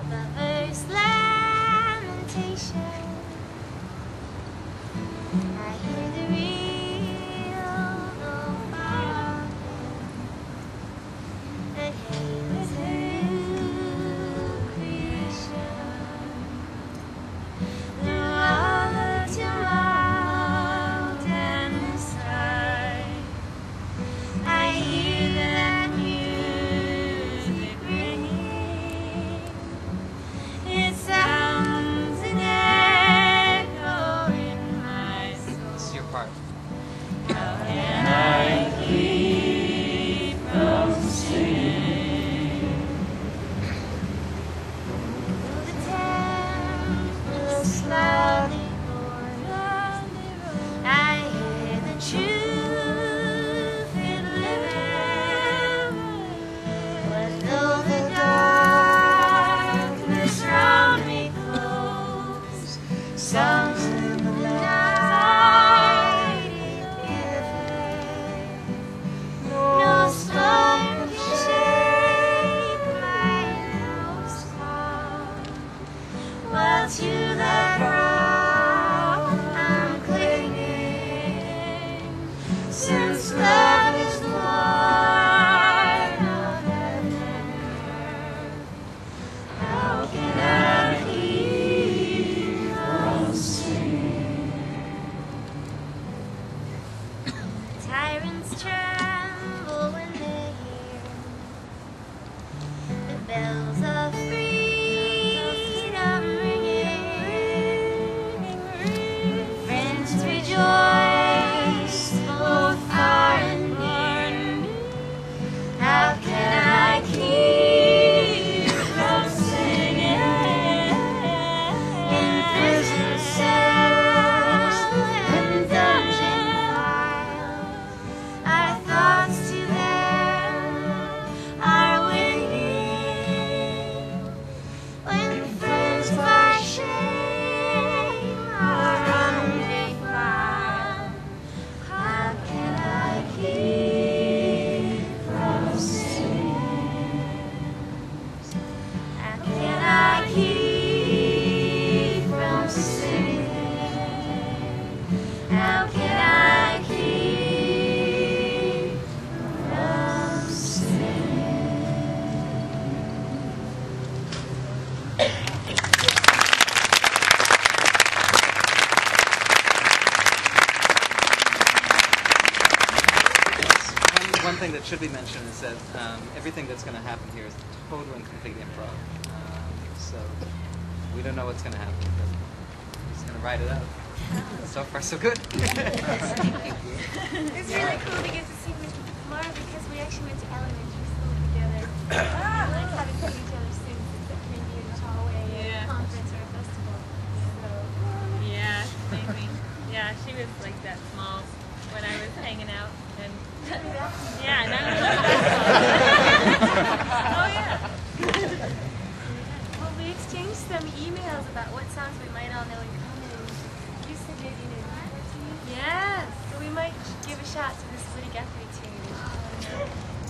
the first lamentation. I hear the real no far and hails through creation. Through all the tumult and the strife, I hear that music ringing. It sounds an echo in my soul. This is your part. How can I keep from singing? Through the tempest loudly roars, I hear the truth it living. But though the darkness round me close, songs in the night it giving. No storm can shake my inmost calm, while to that rock I'm clinging. Since love is Lord of heaven and earth, how can I keep from singing? Tyrants tremble when they hear the bells of freedom ringing. Friends rejoice both far and near. How can I keep from singing? In prison cell and dungeon file, our thoughts to them are winging. When friends by shame are undefiled, how can I keep from singing? How can I keep from singing? How can I keep from singing? One thing that should be mentioned is that everything that's going to happen here is total and complete improv. So we don't know what's going to happen, but we're just going to ride it out. So far, so good. It's really cool to get to see Moira because we actually went to elementary school together. We like haven't seen each other since except maybe in the hallway at a conference or a festival. Yeah, amazing. Yeah, she was like that small when I was hanging out. And yeah, now oh yeah. Well, we exchanged some emails about what songs we might all know in common. You said maybe you knew Liberty. Yes. So we might give a shot to this Woody Guthrie tune.